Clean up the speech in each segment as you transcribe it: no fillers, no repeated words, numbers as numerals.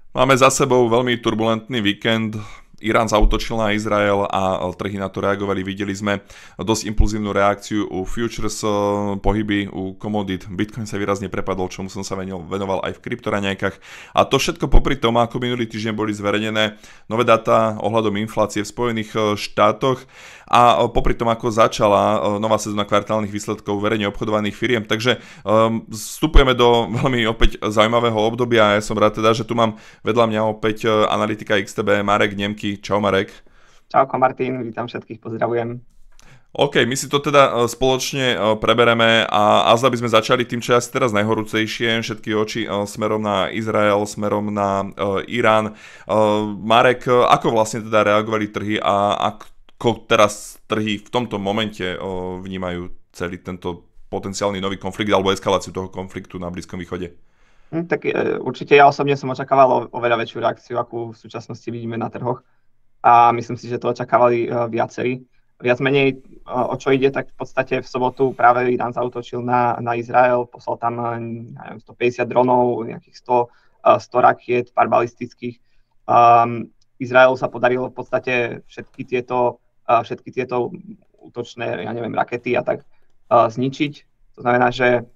Máme za sebou veľmi turbulentný víkend. Irán zaútočil na Izrael a trhy na to reagovali. Videli sme dosť impulzívnu reakciu u futures, pohyby u komodít. Bitcoin sa výrazne prepadol, čomu som sa venoval aj v kryptoraňajkách. A to všetko popri tom, ako minulý týždeň boli zverejnené nové dáta ohľadom inflácie v Spojených štátoch a popri tom, ako začala nová sezóna kvartálnych výsledkov verejne obchodovaných firiem. Takže vstupujeme do veľmi opäť zaujímavého obdobia a ja som rád teda, že tu mám vedľa mňa opäť analytika XTB Marek Nemky. Čau Marek. Čauko Martin, vítam všetkých, pozdravujem. OK, my si to teda spoločne prebereme a azda by sme začali tým, čo je asi teraz najhorúcejšie, všetky oči smerom na Izrael, smerom na Irán. Marek, ako vlastne teda reagovali trhy a ako teraz trhy v tomto momente vnímajú celý tento potenciálny nový konflikt alebo eskaláciu toho konfliktu na Blízkom východe? Tak určite ja osobne som očakával oveľa väčšiu reakciu, akú v súčasnosti vidíme na trhoch. A myslím si, že to očakávali viacerí. Viac menej, o čo ide, tak v podstate v sobotu práve Irán zaútočil na Izrael, poslal tam neviem, 150 dronov, nejakých 100 rakiet, pár balistických. Izraelu sa podarilo v podstate všetky tieto útočné, rakety a tak zničiť. To znamená, že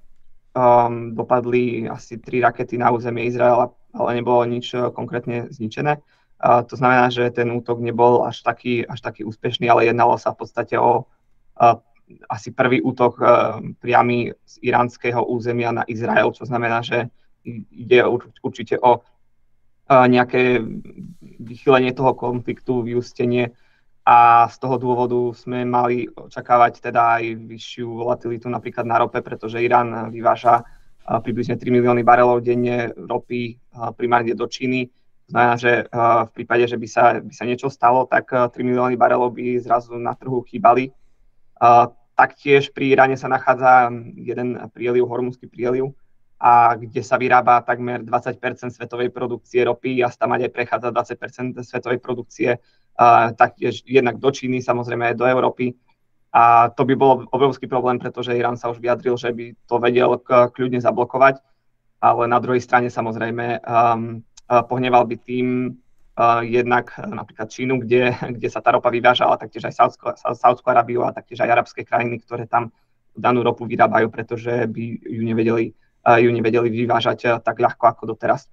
dopadli asi 3 rakety na územie Izraela, ale nebolo nič konkrétne zničené. To znamená, že ten útok nebol až taký úspešný, ale jednalo sa v podstate o asi prvý útok priamy z iránskeho územia na Izrael, čo znamená, že ide určite o nejaké vychýlenie toho konfliktu, vyústenie a z toho dôvodu sme mali očakávať teda aj vyššiu volatilitu napríklad na rope, pretože Irán vyváža približne 3 milióny barelov denne ropy primárne do Číny. Znamená, že v prípade, že by sa niečo stalo, tak 3 milióny barelov by zrazu na trhu chýbali. Taktiež pri Iráne sa nachádza jeden prieliv, Hormuzský prieliv, a kde sa vyrába takmer 20% svetovej produkcie ropy a tam aj prechádza 20% svetovej produkcie, taktiež jednak do Číny, samozrejme aj do Európy. A to by bolo obrovský problém, pretože Irán sa už vyjadril, že by to vedel kľudne zablokovať, ale na druhej strane samozrejme pohneval by tým jednak napríklad Čínu, kde sa tá ropa vyváža, ale taktiež aj Saúdskú Arábiu a taktiež aj arabské krajiny, ktoré tam danú ropu vyrábajú, pretože by ju nevedeli vyvážať tak ľahko ako doteraz.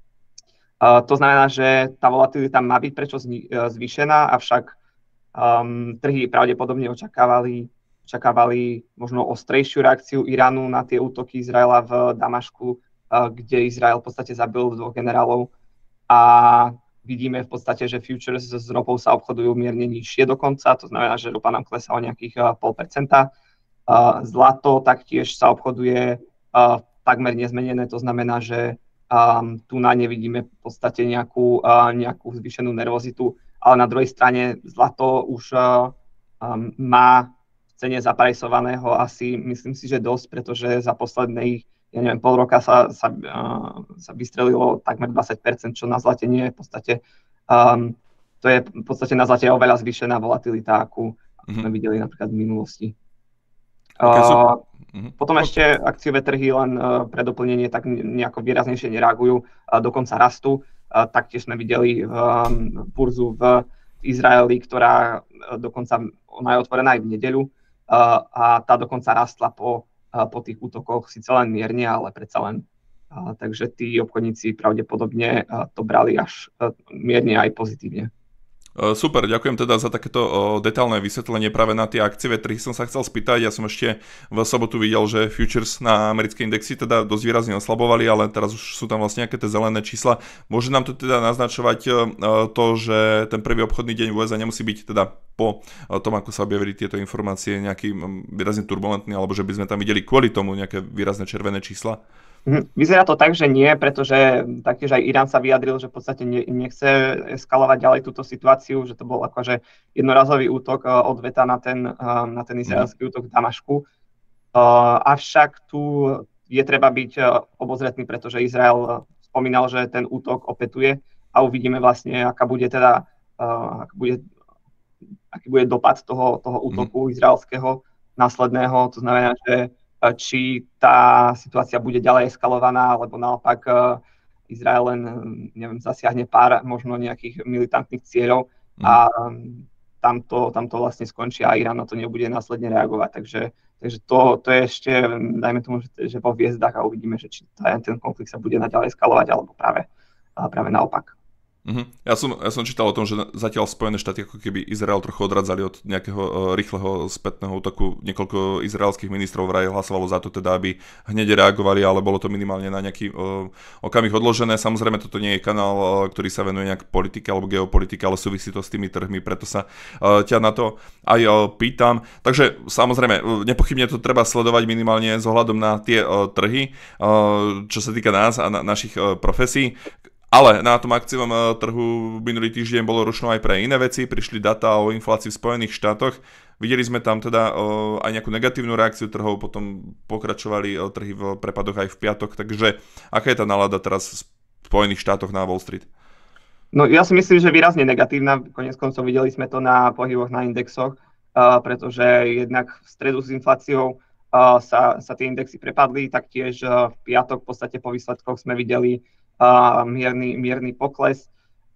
To znamená, že tá volatilita má byť prečo zvýšená, avšak trhy pravdepodobne očakávali možno ostrejšiu reakciu Iránu na tie útoky Izraela v Damašku, kde Izrael v podstate zabil 2 generálov a vidíme v podstate, že futures s ropou sa obchodujú mierne nižšie dokonca, to znamená, že ropa nám klesá o nejakých 0,5%. Zlato taktiež sa obchoduje takmer nezmenené, to znamená, že tu na nevidíme v podstate nejakú zvýšenú nervozitu, ale na druhej strane zlato už má v cene zaprajsovaného asi, myslím si, že dosť, pretože za posledných pol roka sa vystrelilo takmer 20%, čo na zlate nie je v podstate. To je v podstate na zlate oveľa zvýšená volatilita, akú sme videli napríklad v minulosti. Potom ešte akciové trhy len pre doplnenie tak nejako výraznejšie nereagujú, dokonca rastú. Taktiež sme videli burzu v Izraeli, ktorá dokonca, ona je otvorená aj v nedeľu a tá dokonca rastla po tých útokoch, síce len mierne, ale predsa len. Takže tí obchodníci pravdepodobne to brali až mierne aj pozitívne. Super, ďakujem teda za takéto detailné vysvetlenie práve na tie akciové trhy som sa chcel spýtať. Ja som ešte v sobotu videl, že futures na americké indexy teda dosť výrazne oslabovali, ale teraz už sú tam vlastne nejaké tie zelené čísla. Môže nám to teda naznačovať to, že ten prvý obchodný deň v USA nemusí byť teda po tom, ako sa objavili tieto informácie, nejaký výrazne turbulentný, alebo že by sme tam videli kvôli tomu nejaké výrazné červené čísla? Vyzerá to tak, že nie, pretože taktiež aj Irán sa vyjadril, že v podstate nechce eskalovať ďalej túto situáciu, že to bol akože jednorazový útok odveta na ten izraelský útok v Damašku. Avšak tu je treba byť obozretný, pretože Izrael spomínal, že ten útok opetuje a uvidíme vlastne, aký bude dopad toho útoku izraelského následného. To znamená, že či tá situácia bude ďalej eskalovaná, alebo naopak Izrael len, neviem, zasiahne pár možno nejakých militantných cieľov a tamto vlastne skončí a Irán na to nebude následne reagovať. Takže to je ešte, dajme tomu, že vo hviezdach a uvidíme, že či ten konflikt sa bude naďalej eskalovať alebo práve naopak. Ja som čítal o tom, že zatiaľ Spojené štáty ako keby Izrael trochu odradzali od nejakého rýchleho spätného útoku. Niekoľko izraelských ministrov vraj hlasovalo za to teda, aby hneď reagovali, ale bolo to minimálne na nejaký okamih odložené. Samozrejme, toto nie je kanál, ktorý sa venuje nejak politike alebo geopolitike, ale súvisí to s tými trhmi, preto sa ťa na to aj pýtam. Takže samozrejme, nepochybne to treba sledovať minimálne s ohľadom na tie trhy, čo sa týka nás a našich profesí. Ale na tom akciovom trhu minulý týždeň bolo rušno aj pre iné veci, prišli dáta o inflácii v Spojených štátoch, videli sme tam teda aj nejakú negatívnu reakciu trhov, potom pokračovali trhy v prepadoch aj v piatok, takže aká je tá nálada teraz v Spojených štátoch na Wall Street? No ja si myslím, že výrazne negatívna, koniec koncov videli sme to na pohyboch na indexoch, pretože jednak v stredu s infláciou sa tie indexy prepadli, taktiež v piatok v podstate po výsledkoch sme videli mierny pokles.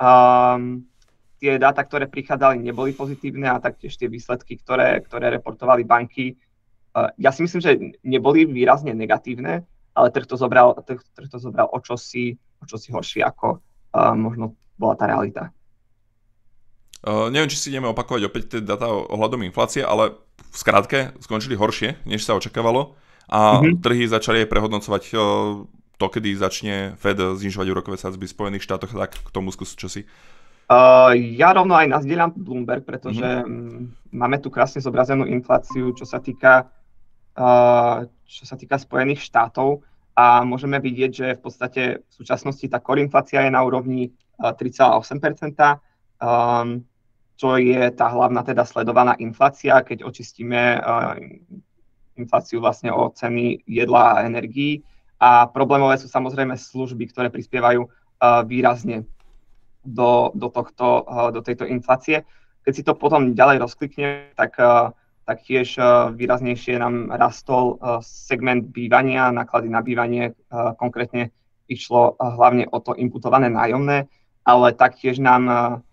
Tie dáta, ktoré prichádzali, neboli pozitívne a taktiež tie výsledky, ktoré reportovali banky, ja si myslím, že neboli výrazne negatívne, ale trh to zobral o čosi horšie, ako možno bola tá realita. Neviem, či si ideme opakovať opäť tie dáta ohľadom inflácie, ale v skratke skončili horšie, než sa očakávalo a trhy začali aj prehodnocovať to, kedy začne Fed znižovať úrokové sadzby v Spojených štátoch, tak k tomu skús čosi. Ja rovno aj nazdieľam Bloomberg, pretože máme tu krásne zobrazenú infláciu, čo sa týka Spojených štátov a môžeme vidieť, že v podstate v súčasnosti tá core inflácia je na úrovni 3,8%, čo je tá hlavná teda sledovaná inflácia, keď očistíme infláciu vlastne o ceny jedla a energií. A problémové sú samozrejme služby, ktoré prispievajú výrazne do tejto inflácie. Keď si to potom ďalej rozklikne, tak tiež výraznejšie nám rastol segment bývania, náklady na bývanie, konkrétne išlo hlavne o to imputované nájomné, ale taktiež nám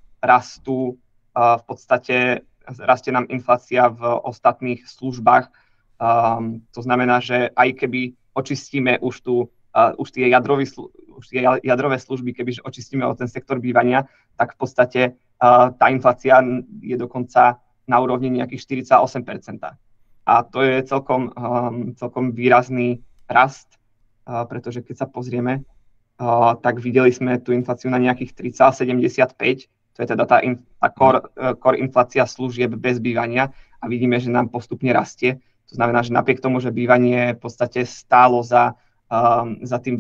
rastie nám inflácia v ostatných službách. To znamená, že aj keby očistíme už tie jadrové služby, kebyže očistíme o ten sektor bývania, tak v podstate tá inflácia je dokonca na úrovni nejakých 48%. A to je celkom výrazný rast, pretože keď sa pozrieme, tak videli sme tú infláciu na nejakých 3,75, to je teda tá core inflácia služieb bez bývania a vidíme, že nám postupne rastie. To znamená, že napriek tomu, že bývanie v podstate stálo za tým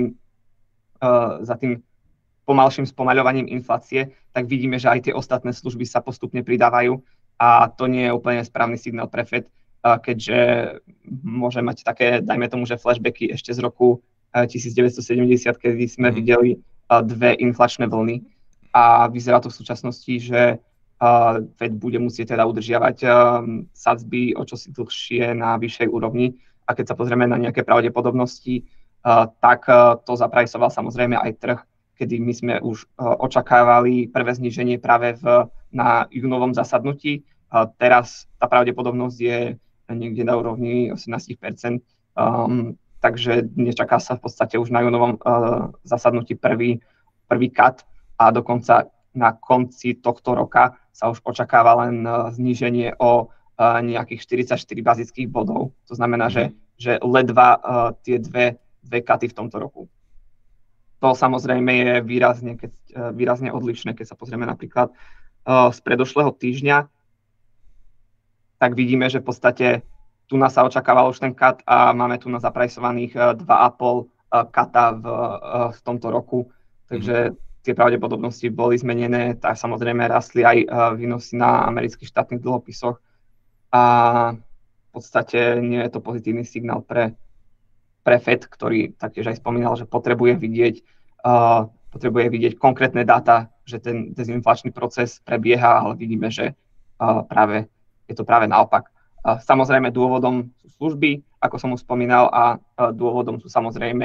pomalším spomaľovaním inflácie, tak vidíme, že aj tie ostatné služby sa postupne pridávajú a to nie je úplne správny signál pre Fed, keďže môže mať také, dajme tomu, že flashbacky ešte z roku 1970, kedy sme videli dve inflačné vlny a vyzerá to v súčasnosti, že Fed bude musieť teda udržiavať sadzby o čosi dlhšie na vyššej úrovni a keď sa pozrieme na nejaké pravdepodobnosti, tak to zaprajsoval samozrejme aj trh, kedy my sme už očakávali prvé zníženie práve na júnovom zasadnutí. Teraz tá pravdepodobnosť je niekde na úrovni 18%, takže nečaká sa v podstate už na júnovom zasadnutí prvý cut a dokonca na konci tohto roka sa už očakáva len zníženie o nejakých 44 bazických bodov. To znamená, že ledva tie dve cuty v tomto roku. To samozrejme je výrazne odlišné, keď sa pozrieme napríklad z predošlého týždňa, tak vidíme, že v podstate tu nás sa očakával už ten cut a máme tu na zaprajsovaných 2,5 cuta v tomto roku. Takže tie pravdepodobnosti boli zmenené, tak samozrejme rastli aj výnosy na amerických štátnych dlhopisoch a v podstate nie je to pozitívny signál pre Fed, ktorý taktiež aj spomínal, že potrebuje vidieť konkrétne dáta, že ten dezinflačný proces prebieha, ale vidíme, že je to práve naopak. Samozrejme dôvodom sú služby, ako som už spomínal, a dôvodom sú samozrejme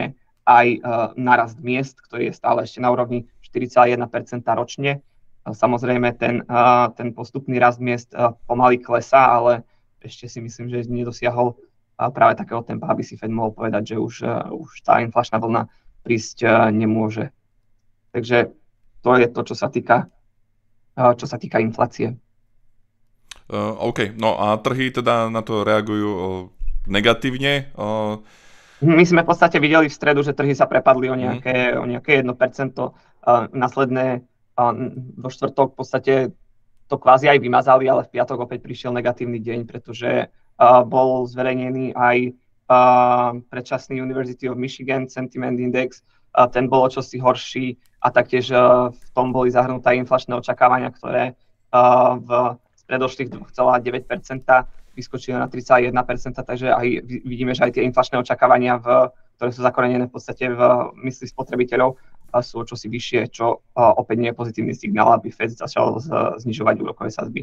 aj nárast miest, ktorý je stále ešte na úrovni 4,1% ročne. Samozrejme, ten postupný rast miest pomaly klesá, ale ešte si myslím, že nedosiahol práve takého tempa, aby si Fed mohol povedať, že už tá inflačná vlna prísť nemôže. Takže to je to, čo sa týka inflácie. OK, no a trhy teda na to reagujú negatívne. My sme v podstate videli v stredu, že trhy sa prepadli o nejaké 1%. Následné do štvrtok v podstate to kvázi aj vymazali, ale v piatok opäť prišiel negatívny deň, pretože bol zverejnený aj predčasný University of Michigan Sentiment Index. Ten bol čosi horší a taktiež v tom boli zahrnuté inflačné očakávania, ktoré v predošlých 2,9% vyskočili na 3,1%, takže aj vidíme, že aj tie inflačné očakávania, ktoré sú zakorenené v podstate v mysli spotrebiteľov, sú o čosi vyššie, čo opäť nie je pozitívny signál, aby Fed začal znižovať úrokové sadzby.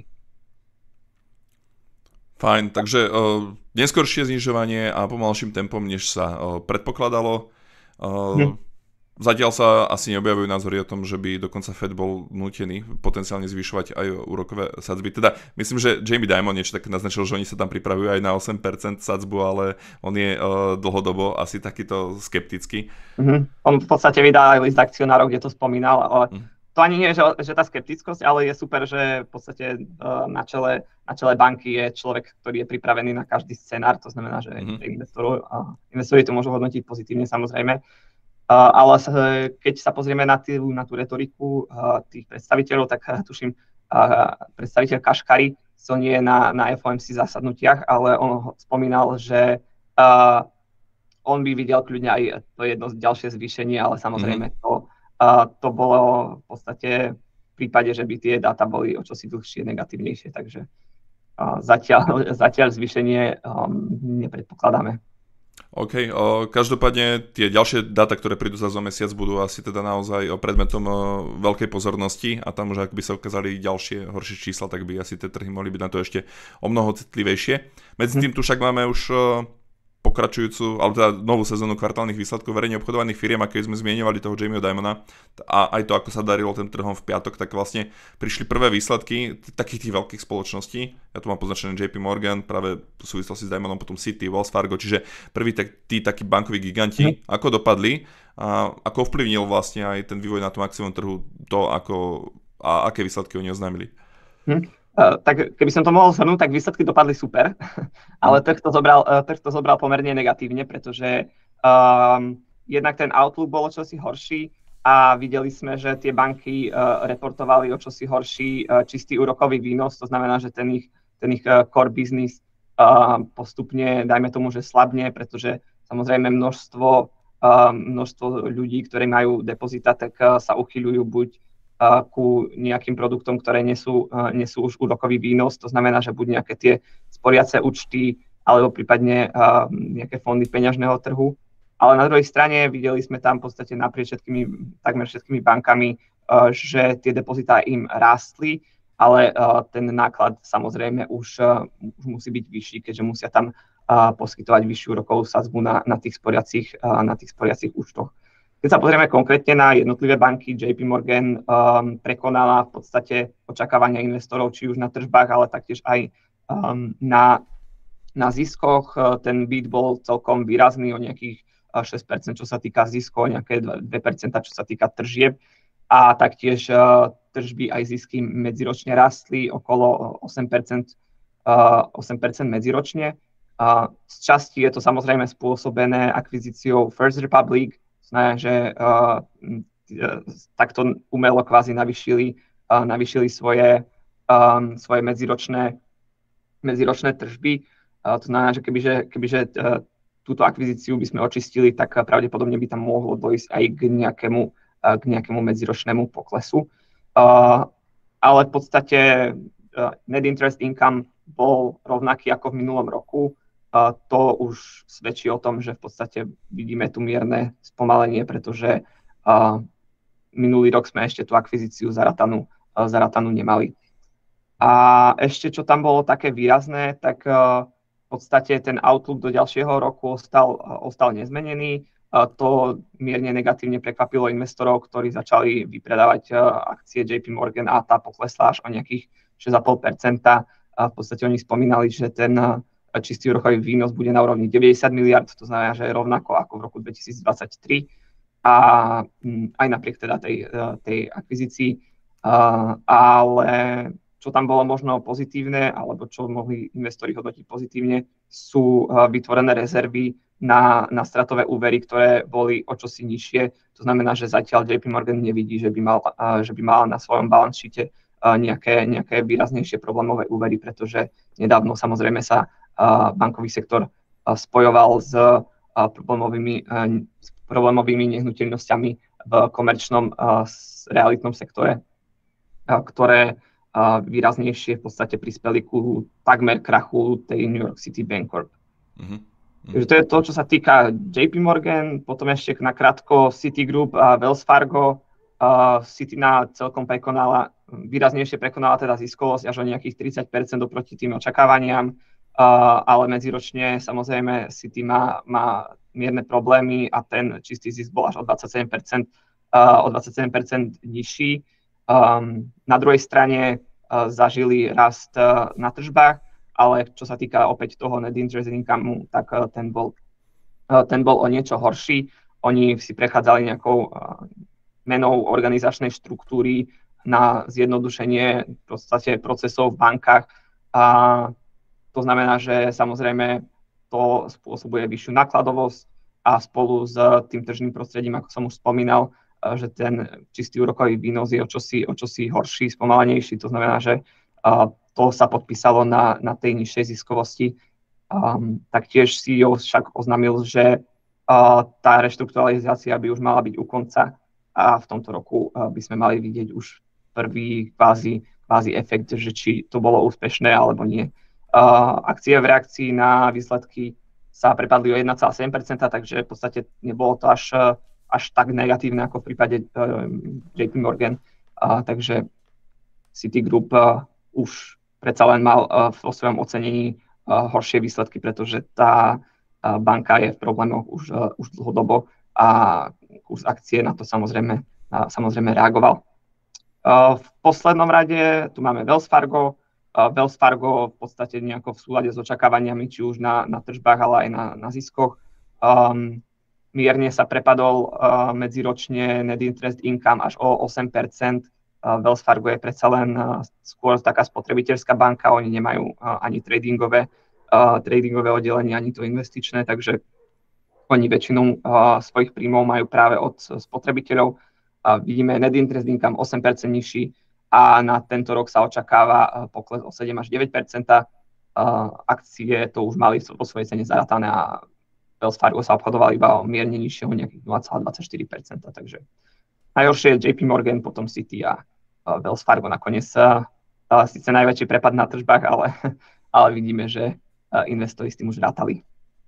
Fajn, takže neskoršie znižovanie a pomalším tempom, než sa predpokladalo. Zatiaľ sa asi neobjavujú názory o tom, že by dokonca Fed bol nútený potenciálne zvyšovať aj úrokové sadzby. Teda myslím, že Jamie Dimon niečo také naznačil, že oni sa tam pripravujú aj na 8% sadzbu, ale on je dlhodobo asi takýto skeptický. On v podstate vydal aj list akcionárov, kde to spomínal, ale to ani nie je, že tá skeptickosť, ale je super, že v podstate na čele banky je človek, ktorý je pripravený na každý scenár, to znamená, že investori to môžu hodnotiť pozitívne samozrejme. Ale keď sa pozrieme na tú retoriku tých predstaviteľov, tak tuším, predstaviteľ Kaškari to nie je na FOMC zasadnutiach, ale on spomínal, že on by videl kľudne aj to jedno ďalšie zvýšenie, ale samozrejme to bolo v podstate v prípade, že by tie dáta boli o čosi dlhšie, negatívnejšie, takže zatiaľ zvýšenie nepredpokladáme. OK, každopádne tie ďalšie dáta, ktoré prídu za mesiac, budú asi teda naozaj predmetom veľkej pozornosti a tam už ak by sa ukázali ďalšie horšie čísla, tak by asi tie trhy mohli byť na to ešte o mnoho citlivejšie. Medzi tým tu však máme už pokračujúcu, alebo teda novú sezónu kvartálnych výsledkov verejne obchodovaných firiem, a keď sme zmieňovali toho Jamieho Dimona a aj to, ako sa darilo tým trhom v piatok, tak vlastne prišli prvé výsledky takých tých veľkých spoločností. Ja tu mám poznačené JP Morgan, práve v súvislosti s Dimonom, potom Citi, Wells Fargo, čiže prví tí takí bankoví giganti, ako dopadli a ako ovplyvnil vlastne aj ten vývoj na tom akciovom trhu to, aké výsledky oni oznámili. Tak keby som to mohol zhrnúť, tak výsledky dopadli super, ale trh to zobral pomerne negatívne, pretože jednak ten outlook bol o čosi horší a videli sme, že tie banky reportovali o čosi horší čistý úrokový výnos, to znamená, že ten ich core business postupne, dajme tomu, že slabne, pretože samozrejme množstvo ľudí, ktorí majú depozita, tak sa uchyľujú buď ku nejakým produktom, ktoré nesú už úrokový výnos, to znamená, že buď nejaké tie sporiace účty, alebo prípadne nejaké fondy peňažného trhu. Ale na druhej strane videli sme tam v podstate naprieč takmer všetkými bankami, že tie depozitá im rástli, ale ten náklad samozrejme už musí byť vyšší, keďže musia tam poskytovať vyššiu úrokovú sadzbu na tých sporiacich účtoch. Keď sa pozrieme konkrétne na jednotlivé banky, JP Morgan prekonala v podstate očakávania investorov, či už na tržbách, ale taktiež aj na ziskoch. Ten beat bol celkom výrazný o nejakých 6%, čo sa týka ziskov, nejaké 2%, čo sa týka tržieb. A taktiež tržby aj zisky medziročne rastli okolo 8% medziročne. Z časti je to samozrejme spôsobené akvizíciou First Republic, znamená, že takto umelo kvázi navýšili svoje medziročné tržby. To znamená, že kebyže túto akvizíciu by sme očistili, tak pravdepodobne by tam mohlo dojsť aj k nejakému medziročnému poklesu. Ale v podstate net interest income bol rovnaký ako v minulom roku. To už svedčí o tom, že v podstate vidíme tu mierne spomalenie, pretože minulý rok sme ešte tú akvizíciu zaratanú nemali. A ešte, čo tam bolo také výrazné, tak v podstate ten outlook do ďalšieho roku ostal nezmenený. To mierne negatívne prekvapilo investorov, ktorí začali vypredávať akcie JP Morgan a tá poklesla až o nejakých 6,5%. A v podstate oni spomínali, že ten čistý úrokový výnos bude na úrovni 90 miliard, to znamená, že je rovnako ako v roku 2023. A aj napriek teda tej akvizícii, ale čo tam bolo možno pozitívne, alebo čo mohli investori hodnotiť pozitívne, sú vytvorené rezervy na stratové úvery, ktoré boli o čosi nižšie. To znamená, že zatiaľ JP Morgan nevidí, že by mal na svojom balance sheete nejaké výraznejšie problémové úvery, pretože nedávno samozrejme sa bankový sektor spojoval s problémovými nehnuteľnosťami v komerčnom realitnom sektore, ktoré výraznejšie v podstate prispeli ku takmer krachu tej New York City Bancorp. Takže to je to, čo sa týka JP Morgan, potom ešte nakrátko Citigroup a Wells Fargo. Citina celkom výraznejšie prekonala teda ziskovosť až o nejakých 30% oproti tým očakávaniam, ale medziročne samozrejme City má mierne problémy a ten čistý zisk bol až o 27% nižší. Na druhej strane zažili rast na tržbách, ale čo sa týka opäť toho net interest income, tak ten bol o niečo horší. Oni si prechádzali nejakou menou organizačnej štruktúry na zjednodušenie v podstate procesov v bankách. A to znamená, že samozrejme to spôsobuje vyššiu nákladovosť a spolu s tým tržným prostredím, ako som už spomínal, že ten čistý úrokový výnos je o čosi horší, spomalenejší. To znamená, že to sa podpísalo na tej nižšej ziskovosti. Taktiež CEO však oznámil, že tá reštrukturalizácia by už mala byť u konca a v tomto roku by sme mali vidieť už prvý kvázi efekt, že či to bolo úspešné alebo nie. Akcie v reakcii na výsledky sa prepadli o 1,7%, takže v podstate nebolo to až tak negatívne ako v prípade JP Morgan. Takže Citigroup už predsa len mal vo svojom ocenení horšie výsledky, pretože tá banka je v problémoch už dlhodobo a kurz akcie na to samozrejme reagoval. V poslednom rade tu máme Wells Fargo. Wells Fargo v podstate nejako v súlade s očakávaniami, či už na tržbách, ale aj na ziskoch. Mierne sa prepadol medziročne net interest income až o 8%. Wells Fargo je predsa len skôr taká spotrebiteľská banka, oni nemajú ani tradingové oddelenie, ani to investičné, takže oni väčšinu svojich príjmov majú práve od spotrebiteľov. Vidíme net interest income 8% nižší a na tento rok sa očakáva pokles o 7 až 9%. Akcie to už mali vo svojej cene zarátané a Wells Fargo sa obchodoval iba o mierne nižšieho nejakých 0,24%. Takže najhoršie je JP Morgan, potom City a Wells Fargo nakoniec. Síce najväčší prepad na tržbách, ale vidíme, že investori s tým už rátali.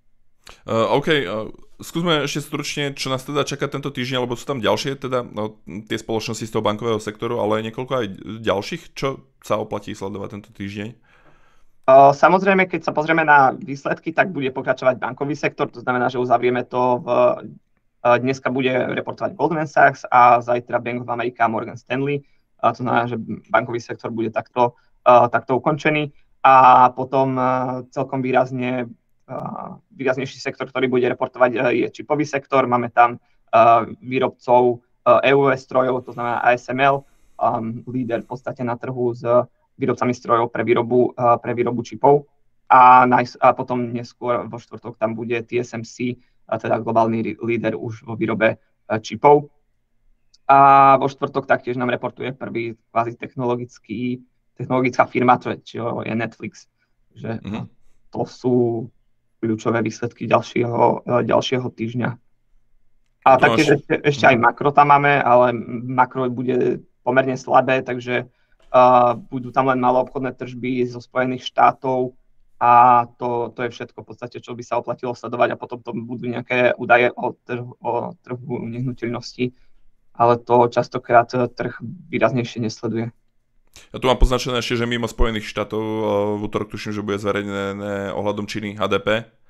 Skúsme ešte stručne, čo nás teda čaká tento týždeň, lebo sú tam ďalšie, teda tie spoločnosti z toho bankového sektoru, ale niekoľko aj ďalších, čo sa oplatí sledovať tento týždeň? Samozrejme, keď sa pozrieme na výsledky, tak bude pokračovať bankový sektor, to znamená, že uzavrieme to dneska bude reportovať Goldman Sachs a zajtra Bank of America a Morgan Stanley, to znamená, že bankový sektor bude takto ukončený a potom celkom výraznejší sektor, ktorý bude reportovať, je čipový sektor. Máme tam výrobcov EUV strojov, to znamená ASML, líder v podstate na trhu s výrobcami strojov pre výrobu čipov. A potom neskôr vo štvrtok tam bude TSMC, teda globálny líder už vo výrobe čipov. A vo štvrtok taktiež nám reportuje prvý kvázi technologická firma, čo je Netflix. Že to sú kľúčové výsledky ďalšieho týždňa. A taktiež ešte aj makro tam máme, ale makro bude pomerne slabé, takže budú tam len maloobchodné tržby zo Spojených štátov a to je všetko v podstate, čo by sa oplatilo sledovať a potom to budú nejaké údaje o trhu nehnuteľností, ale to častokrát trh výraznejšie nesleduje. Ja tu mám poznačené ešte, že mimo Spojených štátov v útorok tuším, že bude zverejnené ohľadom Číny HDP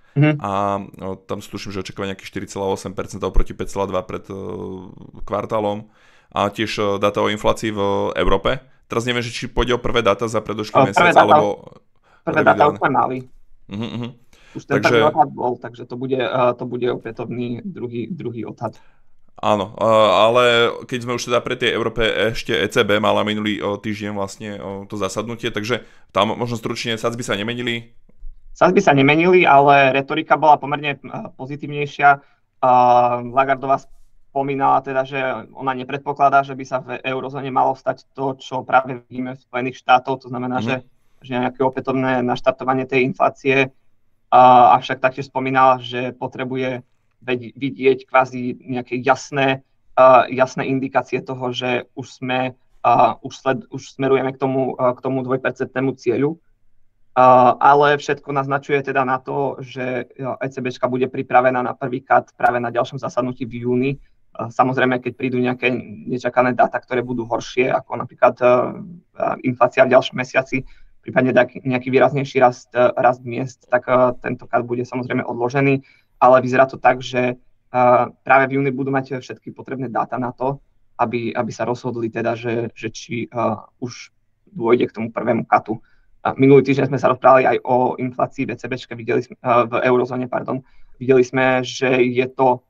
Mhm. a tam sú tuším, že očakáva nejakých 4,8% oproti 5,2% pred kvartálom a tiež dáta o inflácii v Európe. Teraz neviem, že či pôjde o prvé dáta za predošlý mesiac, alebo Prvé dáta už revidované. sme mali. Uh-huh. Už ten prvý Takže odhad bol, takže to bude opätovný druhý odhad. áno, ale keď sme už teda pre tej Európe, ešte ECB mala minulý týždeň vlastne to zasadnutie, takže tam možno stručne sadzby sa nemenili. Sadzby sa nemenili, ale retorika bola pomerne pozitívnejšia. Lagardová spomínala teda, že ona nepredpokladá, že by sa v eurozóne malo stať to, čo práve vidíme v Spojených štátoch, to znamená, že nejaké opätovné naštartovanie tej inflácie. Avšak taktiež spomínala, že potrebuje vidieť kvázi nejaké jasné indikácie toho, že už smerujeme k tomu 2% cieľu. Ale všetko naznačuje teda na to, že ECBčka bude pripravená na prvý cut práve na ďalšom zasadnutí v júni. Samozrejme, keď prídu nejaké nečakané dáta, ktoré budú horšie, ako napríklad inflácia v ďalšom mesiaci, prípadne nejaký výraznejší rast miest, tak tento cut bude samozrejme odložený, ale vyzerá to tak, že práve v júni budú mať všetky potrebné dáta na to, aby sa rozhodli teda, že či už dôjde k tomu prvému cutu. Minulý týždeň sme sa rozprávali aj o inflácii v ECBčke, v eurozóne, videli sme, že je to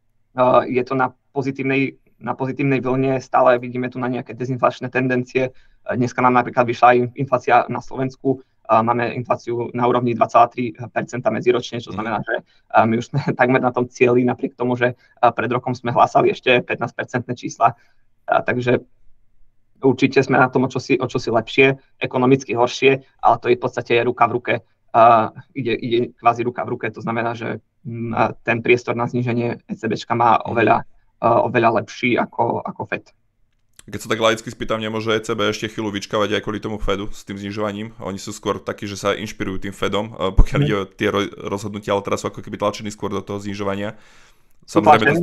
na pozitívnej vlne, stále vidíme tu na nejaké dezinflačné tendencie. Dneska nám napríklad vyšla aj inflácia na Slovensku, máme infláciu na úrovni 2,3% medziročne, čo znamená, že my už sme takmer na tom cieli, napriek tomu, že pred rokom sme hlásali ešte 15% čísla. Takže určite sme na tom o čosi lepšie, ekonomicky horšie, ale to je v podstate ruka v ruke. Ide kvázi ruka v ruke, to znamená, že ten priestor na zníženie ECBčka má oveľa lepší ako FED. Keď sa tak laicky spýtam, nemôže ECB ešte chvíľu vyčkávať aj kvôli tomu Fedu s tým znižovaním? Oni sú skôr takí, že sa inšpirujú tým Fedom, pokiaľ ide o tie rozhodnutia, ale teraz sú ako keby tlačení skôr do toho znižovania. Samozrejme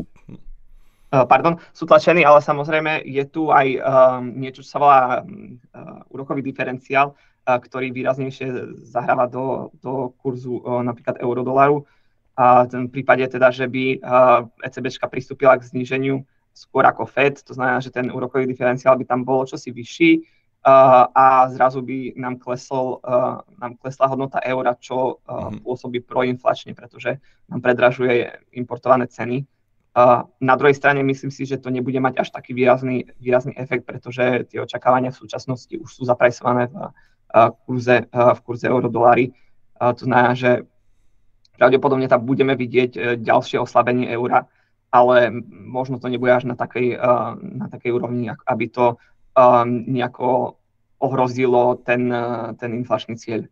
sú tlačení, ale samozrejme je tu aj niečo, čo sa volá úrokový diferenciál, ktorý výraznejšie zahráva do kurzu napríklad euro-dolaru. A v prípade teda, že by ECBčka pristúpila k zníženiu skôr ako FED, to znamená, že ten úrokový diferenciál by tam bol čosi vyšší a zrazu by nám klesla hodnota eura, čo pôsobí proinflačne, pretože nám predražuje importované ceny. Na druhej strane myslím si, že to nebude mať až taký výrazný efekt, pretože tie očakávania v súčasnosti už sú zaprajsované v kurze euro-dolári. To znamená, že pravdepodobne tam budeme vidieť ďalšie oslabenie eura, ale možno to nebude až na takej úrovni, aby to nejako ohrozilo ten inflačný cieľ.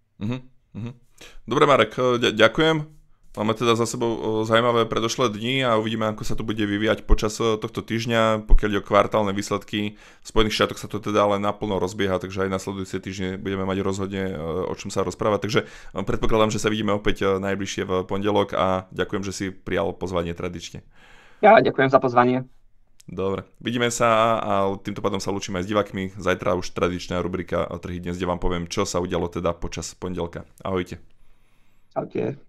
Dobre, Marek, ďakujem. Máme teda za sebou zaujímavé predošlé dni a uvidíme, ako sa to bude vyvíjať počas tohto týždňa. Pokiaľ ide o kvartálne výsledky, v Spojených štátoch sa to teda ale naplno rozbieha, takže aj nasledujúce týždne budeme mať rozhodne o čom sa rozprávať. Takže predpokladám, že sa vidíme opäť najbližšie v pondelok a ďakujem, že si prijal pozvanie tradične. Ja ďakujem za pozvanie. Dobre, vidíme sa a týmto pádom sa lúčime aj s divákmi. Zajtra už tradičná rubrika Trhy dnes, kde vám poviem, čo sa udialo teda počas pondelka. Ahojte. Čaute.